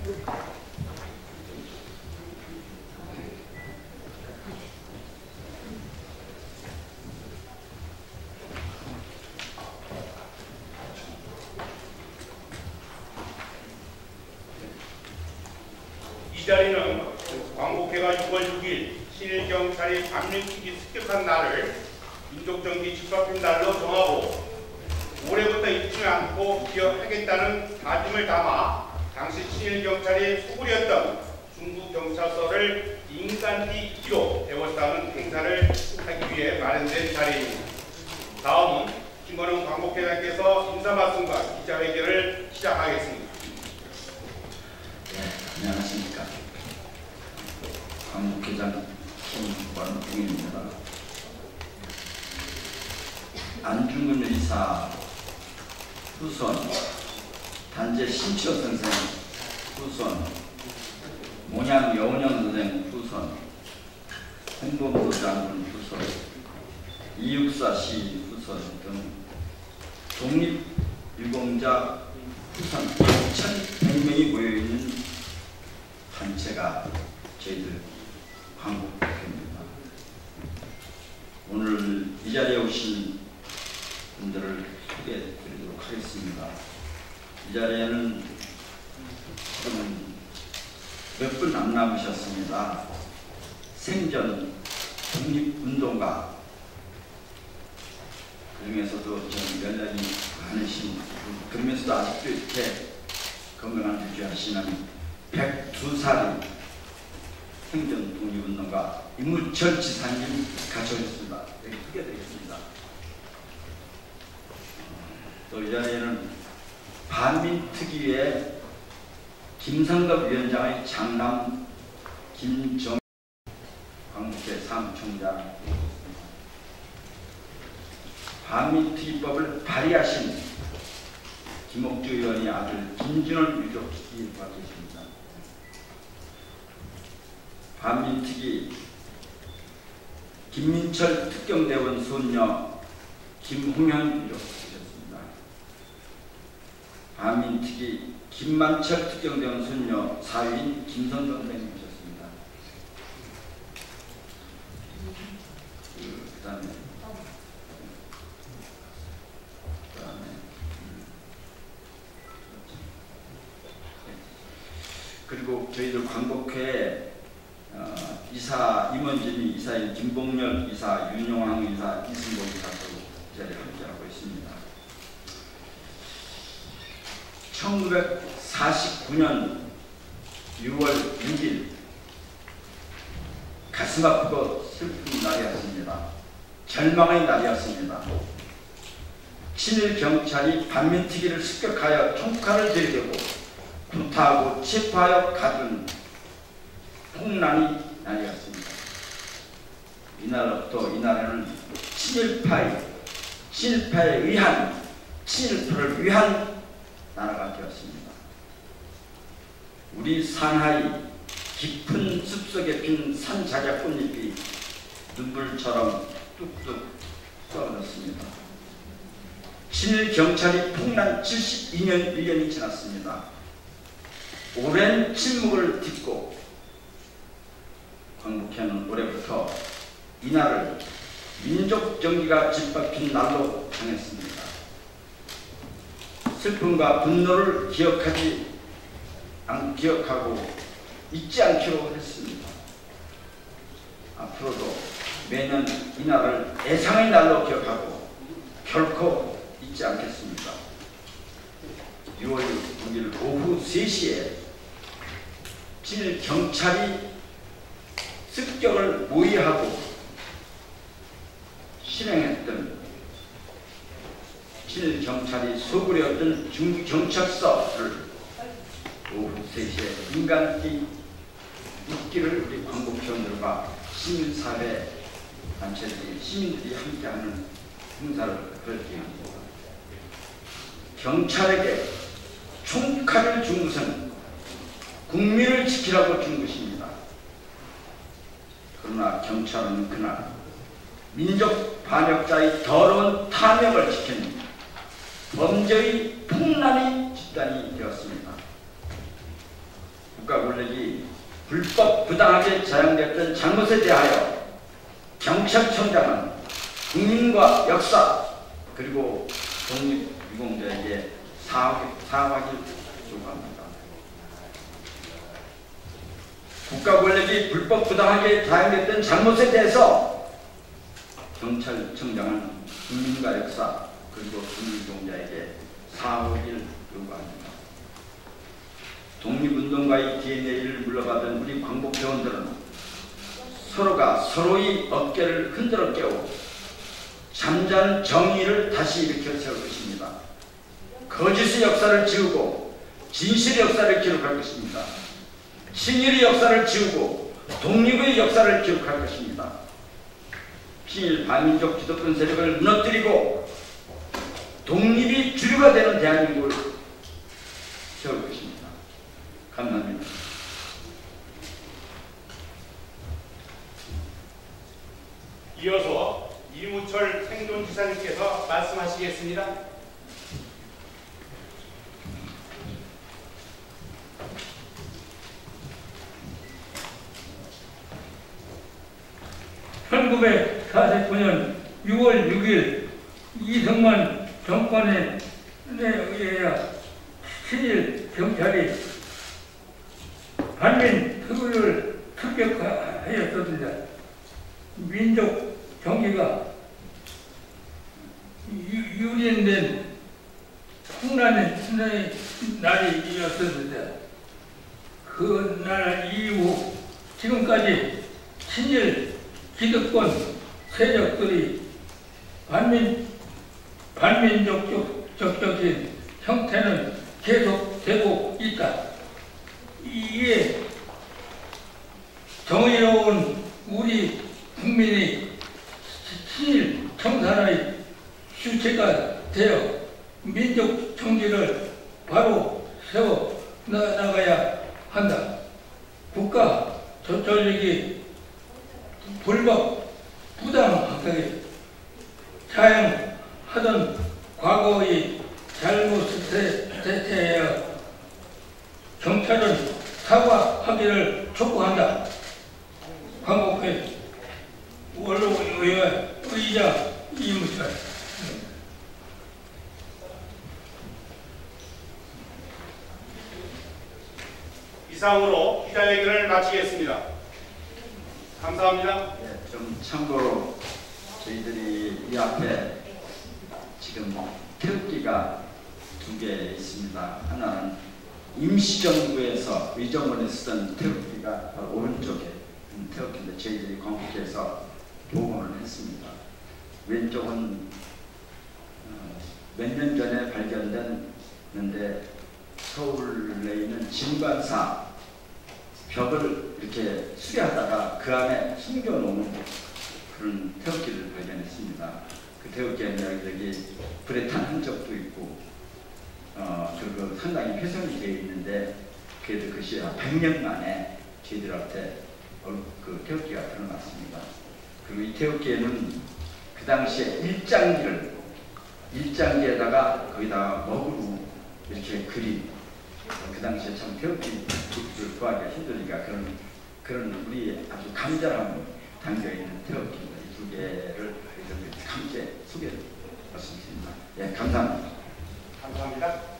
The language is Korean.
이 자리는 광복회가 6월 6일 신일경찰이 반민특위 습격한 날을 민족정기 집합의 날로 정하고 올해부터 잊지 않고 기억하겠다는 다짐을 담아 당시 신일경찰이 소굴이었던 중부경찰서를 인간비 1호 배웠다는 행사를 하기 위해 마련된 자리입니다. 다음은 김원웅 광복회장께서 인사말씀과 기자회견을 시작하겠습니다. 네, 안녕하십니까. 광복회장 김원웅입니다. 안중근 의사 후손, 단재 신치호 선생 후손, 몽양 여운형 선생 후손, 홍범도 장군 후손, 이육사 시 후손 등 독립유공자 후손 1,100명이 모여있는 단체가 저희들 광복회입니다. 오늘 이 자리에 오신 분들을 소개해드리도록 하겠습니다. 이 자리에는 몇 분 안 남으셨습니다. 생전 독립운동가, 그 중에서도 좀 연락이 많으신, 그러면서도 아직도 이렇게 건강한 유지하시는 102살의 생전 독립운동가 이무철 지사님 가져오셨습니다. 여기 소개드리겠습니다. 또 이 자리에는 반민특위의 김상덕 위원장의 장남 김정 광복회 사무총장, 반민특위법을 발의하신 김옥주 의원의 아들 김준원 유족님과 계십니다. 반민특위 김민철 특경대원 손녀 김홍현 유족 계셨습니다. 반민특위 김만철 특경대원 손녀 사위인 김선정 선생님 오셨습니다. 그 다음에 그리고 저희들 광복회 이사 임원진이 이사인 김봉렬 이사, 윤용왕 이사, 이승복 이사도 이 자리에 함께하고 있습니다. 1949년 6월 6일 가슴 아프고 슬픈 날이었습니다. 절망의 날이었습니다. 친일 경찰이 반민특위를 습격하여 총칼을 들이대고 구타하고 체포하여 가둔 폭란이 날이었습니다. 이날부터 이날에는 친일파에 의한, 친일파를 위한 나라가 되었습니다. 우리 상하이 깊은 숲속에 핀 산자작 꽃잎이 눈물처럼 뚝뚝 떨어졌습니다. 친일 경찰이 폭란 72년 1년이 지났습니다. 오랜 침묵을 딛고 광복회는 올해부터 이날을 민족정기가 짓밟힌 날로 정했습니다. 슬픔과 분노를 기억하고 잊지 않기로 했습니다. 앞으로도 매년 이날을 애상의 날로 기억하고 결코 잊지 않겠습니다. 6월 6일 오후 3시에 친일 경찰이 습격을 모의하고 실행했던, 친일 경찰이 소굴이었던 중경찰서를 오후 3시에 인간띠 묻기를 우리 광복회원들과 시민사회 단체들이, 시민들이 함께하는 행사를 펼칩니다. 경찰에게 총칼을 준 것은 국민을 지키라고 준 것입니다. 그러나 경찰은 그날 민족 반역자의 더러운 탐욕을 지킨 범죄의 폭란이 집단이 되었습니다. 권력이 불법 부당하게 자행됐던 잘못에 대하여 경찰청장은 국민과 역사 그리고 독립유공자에게 사과하기 요구합니다. 국가 권력이 불법 부당하게 자행됐던 잘못에 대해서 경찰청장은 국민과 역사 그리고 독립유공자에게 사과하기를 요구합니다. 독립운동가의 DNA를 물러받은 우리 광복대원들은 서로가 서로의 어깨를 흔들어 깨워 잠자는 정의를 다시 일으켜 세울 것입니다. 거짓의 역사를 지우고 진실의 역사를 기록할 것입니다. 친일의 역사를 지우고 독립의 역사를 기록할 것입니다. 친일 반민족 기득권 세력을 무너뜨리고 독립이 주류가 되는 대한민국을 세울 것입니다. 감사합니다. 이어서 이무철 생존지사님께서 말씀하시겠습니다. (1949년 6월 6일) 이승만 정권에 의하여 친일 경찰이 반민 특위를 습격하였습니다. 민족 정기가 유린된 풍란의 날이었습니다. 그 날 이후 지금까지 친일 기득권 세력들이 반민족적인 형태는 계속되고 있다. 이에 정의로운 우리 국민이 친일 청산의 주체가 되어 민족 정기를 바로 세워 나가야 한다. 국가 조직이 불법 부당하게 자행하던 과거의 잘못에 대하여 경찰은 사과하기를 촉구한다. 광복회 원로의회 의장 이무철. 이상으로 기자회견을 마치겠습니다. 감사합니다. 네, 좀 참고로 저희들이 이 앞에 지금 태극기가 2개 있습니다. 하나는 임시정부에서 의정원에 쓰던 태극기가 바로 오른쪽에 태극기인데 저희들이 광복회에서 복원을 했습니다. 왼쪽은 몇 년 전에 발견됐는데 서울에 있는 진관사 벽을 이렇게 수리하다가 그 안에 숨겨놓은 그런 태극기를 발견했습니다. 그 태극기에는 여기 불에 탄 흔적도 있고 그리고 상당히 훼손이 되어 있는데 그래도 그것이 100년 만에 저희들한테 그 태극기가 드러났습니다. 그리고 이 태극기에는 그 당시에 일장기에다가 거기다가 먹으로 이렇게 그린 그 당시에 참 태극기를 구하기가 힘드니까 그런 우리 아주 간절함이 담겨있는 태극기입니다. 이 2개를 함께 소개해 드렸습니다. 예, 감사합니다. 감사합니다.